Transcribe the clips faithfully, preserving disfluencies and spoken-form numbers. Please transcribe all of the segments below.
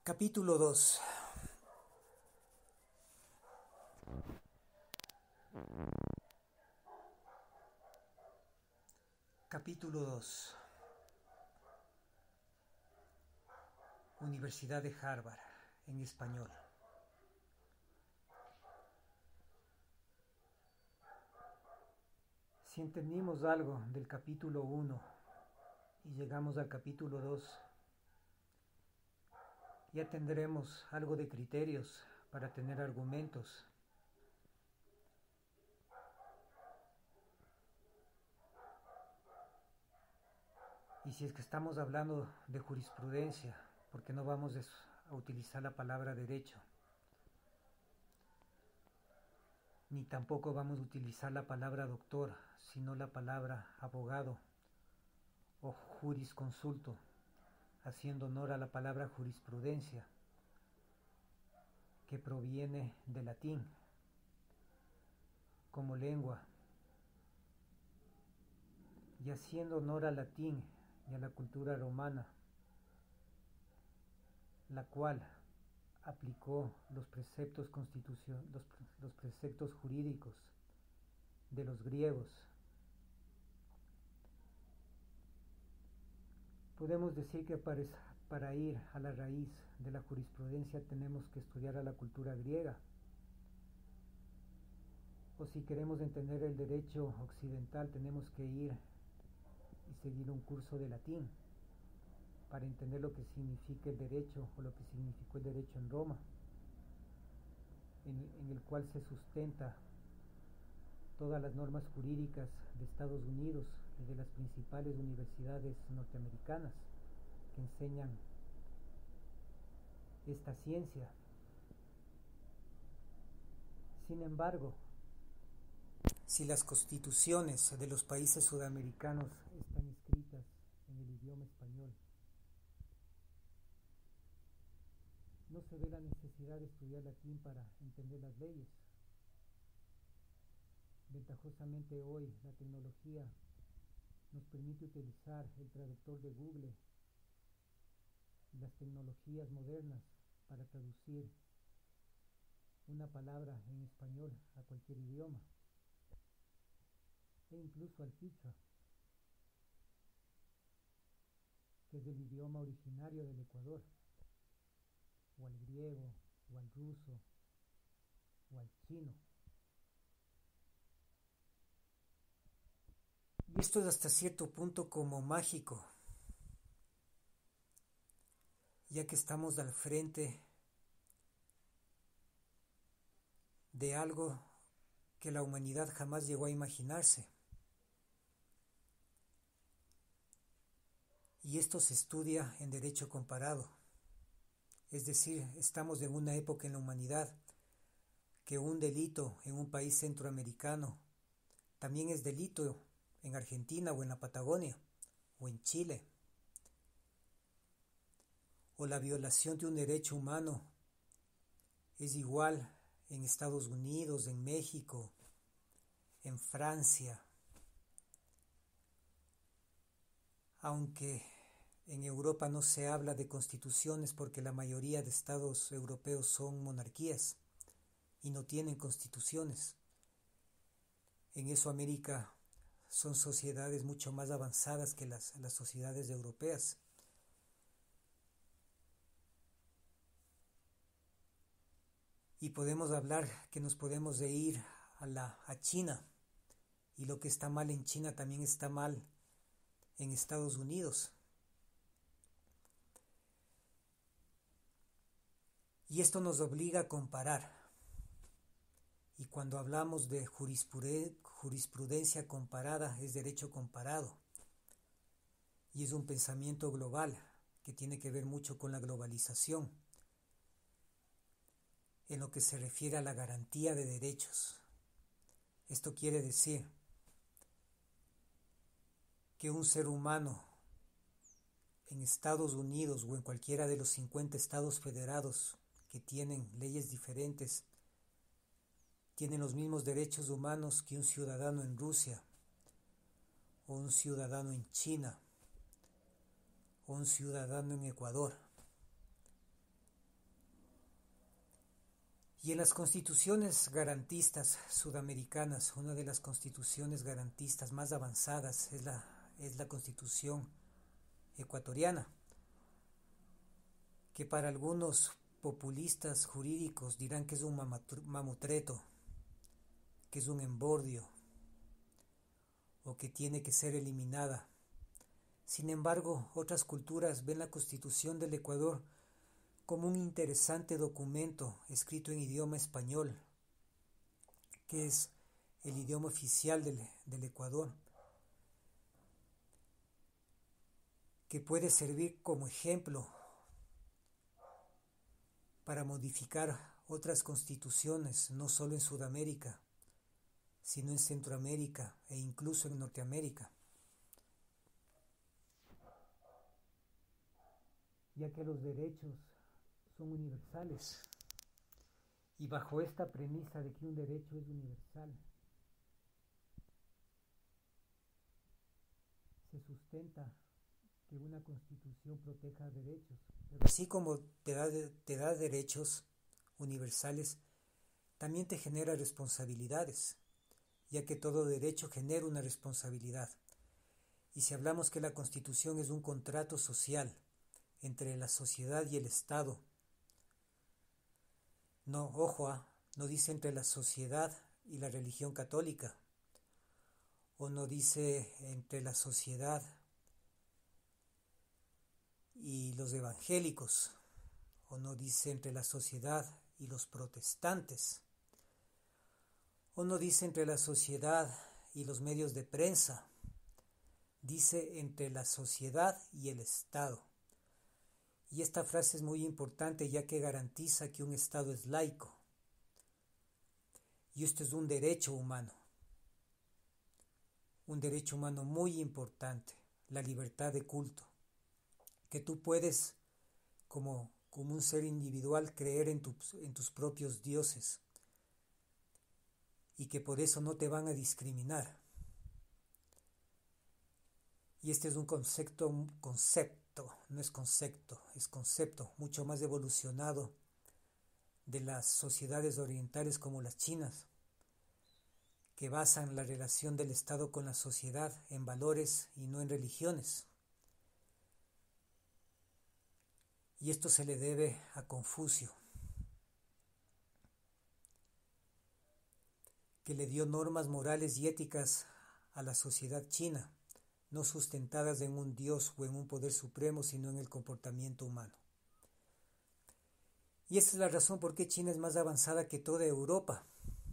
Capítulo dos. Capítulo dos. Universidad de Harvard, en español. Si entendimos algo del capítulo uno y llegamos al capítulo dos, ya tendremos algo de criterios para tener argumentos. Y si es que estamos hablando de jurisprudencia, porque no vamos a utilizar la palabra derecho, ni tampoco vamos a utilizar la palabra doctor, sino la palabra abogado o jurisconsulto, haciendo honor a la palabra jurisprudencia, que proviene del latín como lengua, y haciendo honor al latín y a la cultura romana, la cual aplicó los preceptos constitucion- los, los preceptos jurídicos de los griegos. Podemos decir que para, para ir a la raíz de la jurisprudencia tenemos que estudiar a la cultura griega. O si queremos entender el derecho occidental, tenemos que ir y seguir un curso de latín para entender lo que significa el derecho o lo que significó el derecho en Roma, en, en el cual se sustenta todas las normas jurídicas de Estados Unidos y de las principales universidades norteamericanas que enseñan esta ciencia. Sin embargo, si las constituciones de los países sudamericanos están escritas en el idioma español, no se ve la necesidad de estudiar latín para entender las leyes. Ventajosamente hoy la tecnología nos permite utilizar el traductor de Google y las tecnologías modernas para traducir una palabra en español a cualquier idioma, e incluso al quichua, que es el idioma originario del Ecuador, o al griego, o al ruso, o al chino. Y esto es hasta cierto punto como mágico, ya que estamos al frente de algo que la humanidad jamás llegó a imaginarse. Y esto se estudia en derecho comparado. Es decir, estamos en una época en la humanidad que un delito en un país centroamericano también es delito en Argentina o en la Patagonia o en Chile. O la violación de un derecho humano es igual en Estados Unidos, en México, en Francia. Aunque en Europa no se habla de constituciones porque la mayoría de estados europeos son monarquías y no tienen constituciones. En eso América son sociedades mucho más avanzadas que las, las sociedades europeas. Y podemos hablar que nos podemos de ir a, la, a China, y lo que está mal en China también está mal en Estados Unidos. Y esto nos obliga a comparar. Y cuando hablamos de jurisprudencia comparada, es derecho comparado. Y es un pensamiento global que tiene que ver mucho con la globalización, en lo que se refiere a la garantía de derechos. Esto quiere decir que un ser humano en Estados Unidos o en cualquiera de los cincuenta estados federados que tienen leyes diferentes, tienen los mismos derechos humanos que un ciudadano en Rusia, o un ciudadano en China, o un ciudadano en Ecuador. Y en las constituciones garantistas sudamericanas, una de las constituciones garantistas más avanzadas es la, es la constitución ecuatoriana, que para algunos populistas jurídicos dirán que es un mamutreto, que es un embordio, o que tiene que ser eliminada. Sin embargo, otras culturas ven la Constitución del Ecuador como un interesante documento escrito en idioma español, que es el idioma oficial del, del Ecuador, que puede servir como ejemplo para modificar otras constituciones, no solo en Sudamérica, sino en Centroamérica e incluso en Norteamérica, ya que los derechos son universales. Y bajo esta premisa de que un derecho es universal, se sustenta que una constitución proteja derechos. Pero así como te da, te da derechos universales, también te genera responsabilidades, ya que todo derecho genera una responsabilidad. Y si hablamos que la Constitución es un contrato social entre la sociedad y el Estado, no, ojo, ¿eh? No dice entre la sociedad y la religión católica, o no dice entre la sociedad y los evangélicos, o no dice entre la sociedad y los protestantes, o no dice entre la sociedad y los medios de prensa, dice entre la sociedad y el Estado. Y esta frase es muy importante ya que garantiza que un Estado es laico. Y esto es un derecho humano. Un derecho humano muy importante, la libertad de culto. Que tú puedes, como, como un ser individual, creer en, tu, en tus propios dioses. Y que por eso no te van a discriminar. Y este es un concepto, un concepto, no es concepto, es concepto mucho más evolucionado de las sociedades orientales como las chinas, que basan la relación del Estado con la sociedad en valores y no en religiones. Y esto se le debe a Confucio, que le dio normas morales y éticas a la sociedad china, no sustentadas en un dios o en un poder supremo, sino en el comportamiento humano. Y esa es la razón por qué China es más avanzada que toda Europa,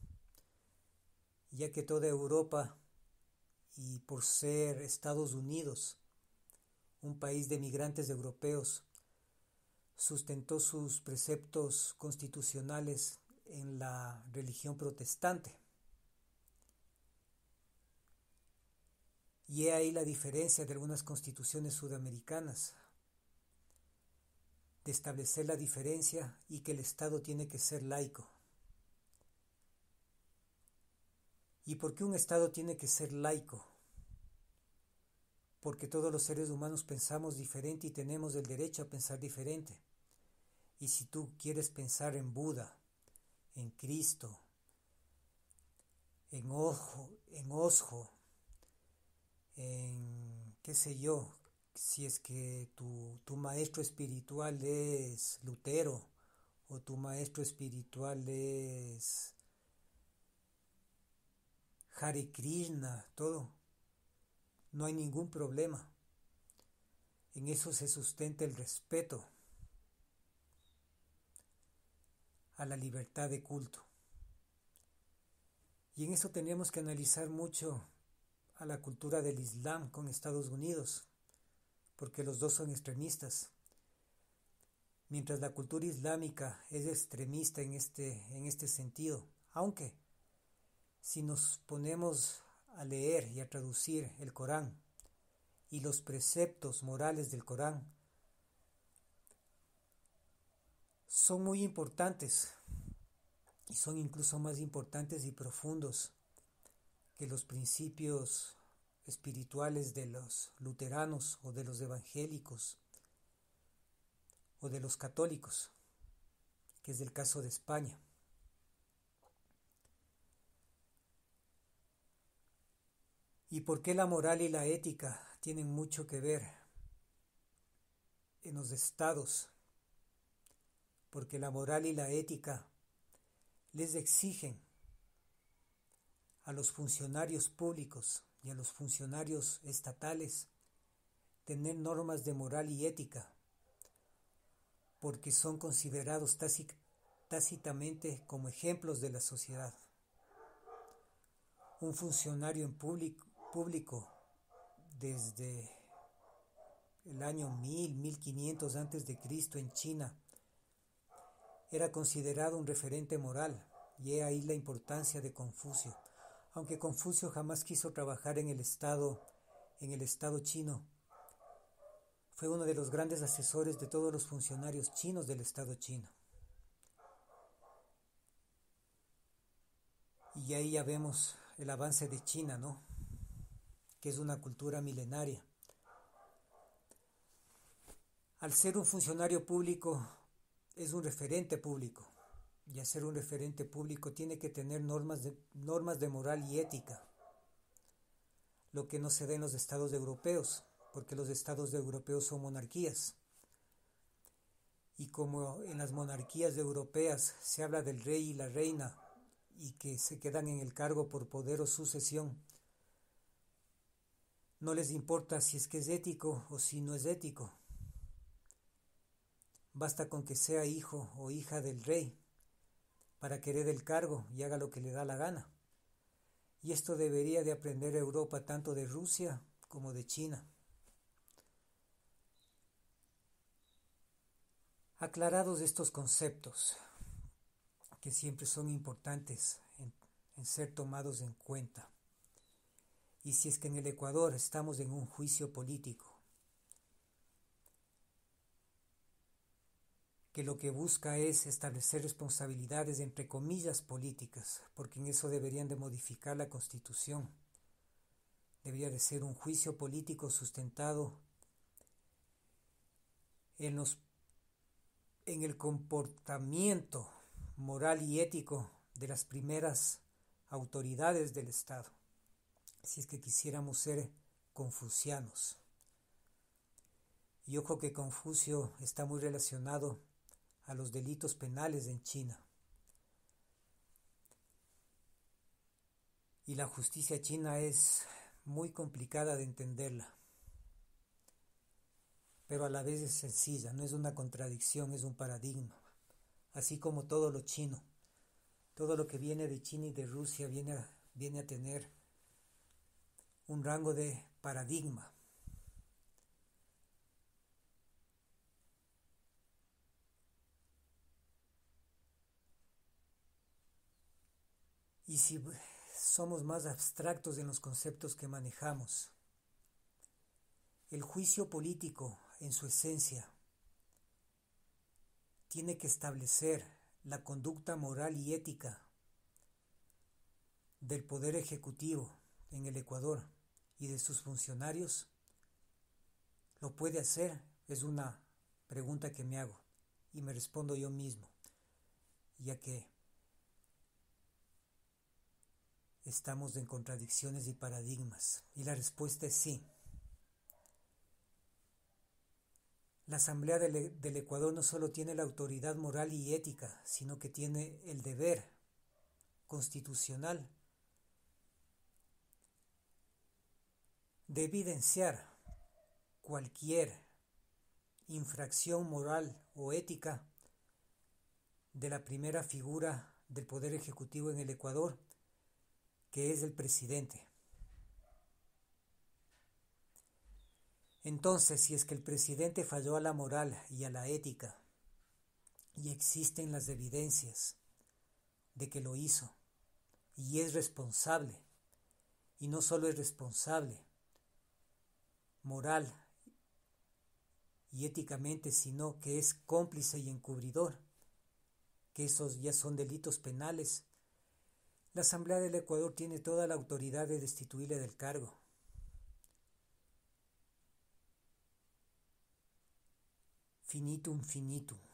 ya que toda Europa, y por ser Estados Unidos, un país de migrantes europeos, sustentó sus preceptos constitucionales en la religión protestante. Y he ahí la diferencia de algunas constituciones sudamericanas, de establecer la diferencia y que el Estado tiene que ser laico. ¿Y por qué un Estado tiene que ser laico? Porque todos los seres humanos pensamos diferente y tenemos el derecho a pensar diferente. Y si tú quieres pensar en Buda, en Cristo, en Ojo, en Osho, en qué sé yo, si es que tu, tu maestro espiritual es Lutero o tu maestro espiritual es Hare Krishna, todo, no hay ningún problema. En eso se sustenta el respeto a la libertad de culto. Y en eso tenemos que analizar mucho a la cultura del Islam con Estados Unidos, porque los dos son extremistas. Mientras la cultura islámica es extremista en este, en este sentido, aunque si nos ponemos a leer y a traducir el Corán y los preceptos morales del Corán, son muy importantes y son incluso más importantes y profundos que los principios espirituales de los luteranos o de los evangélicos o de los católicos, que es el caso de España. ¿Y por qué la moral y la ética tienen mucho que ver en los estados? Porque la moral y la ética les exigen a los funcionarios públicos y a los funcionarios estatales tener normas de moral y ética, porque son considerados tácitamente como ejemplos de la sociedad. Un funcionario en público, público desde el año mil, mil quinientos antes de Cristo en China era considerado un referente moral, y he ahí la importancia de Confucio. Aunque Confucio jamás quiso trabajar en el Estado, en el Estado chino, fue uno de los grandes asesores de todos los funcionarios chinos del Estado chino. Y ahí ya vemos el avance de China, ¿no? Que es una cultura milenaria. Al ser un funcionario público, es un referente público. Y al ser un referente público tiene que tener normas de, normas de moral y ética. Lo que no se da en los estados europeos, porque los estados europeos son monarquías. Y como en las monarquías europeas se habla del rey y la reina, y que se quedan en el cargo por poder o sucesión, no les importa si es que es ético o si no es ético. Basta con que sea hijo o hija del rey para que herede el cargo y haga lo que le da la gana. Y esto debería de aprender Europa tanto de Rusia como de China. Aclarados estos conceptos, que siempre son importantes en, en ser tomados en cuenta, y si es que en el Ecuador estamos en un juicio político, que lo que busca es establecer responsabilidades entre comillas políticas, porque en eso deberían de modificar la Constitución. Debería de ser un juicio político sustentado en, los, en el comportamiento moral y ético de las primeras autoridades del Estado, si es que quisiéramos ser confucianos. Y ojo que Confucio está muy relacionado a los delitos penales en China. Y la justicia china es muy complicada de entenderla, pero a la vez es sencilla, no es una contradicción, es un paradigma. Así como todo lo chino, todo lo que viene de China y de Rusia viene a, viene a tener un rango de paradigma. Y si somos más abstractos en los conceptos que manejamos, el juicio político, en su esencia, tiene que establecer la conducta moral y ética del Poder Ejecutivo en el Ecuador y de sus funcionarios. ¿Lo puede hacer? Es una pregunta que me hago y me respondo yo mismo, ya que estamos en contradicciones y paradigmas, y la respuesta es sí. La Asamblea del, del Ecuador no solo tiene la autoridad moral y ética, sino que tiene el deber constitucional de evidenciar cualquier infracción moral o ética de la primera figura del Poder Ejecutivo en el Ecuador, que es el presidente. Entonces, si es que el presidente falló a la moral y a la ética, y existen las evidencias de que lo hizo, y es responsable, y no solo es responsable moral y éticamente, sino que es cómplice y encubridor, que esos ya son delitos penales, la Asamblea del Ecuador tiene toda la autoridad de destituirle del cargo. Finitum finitum.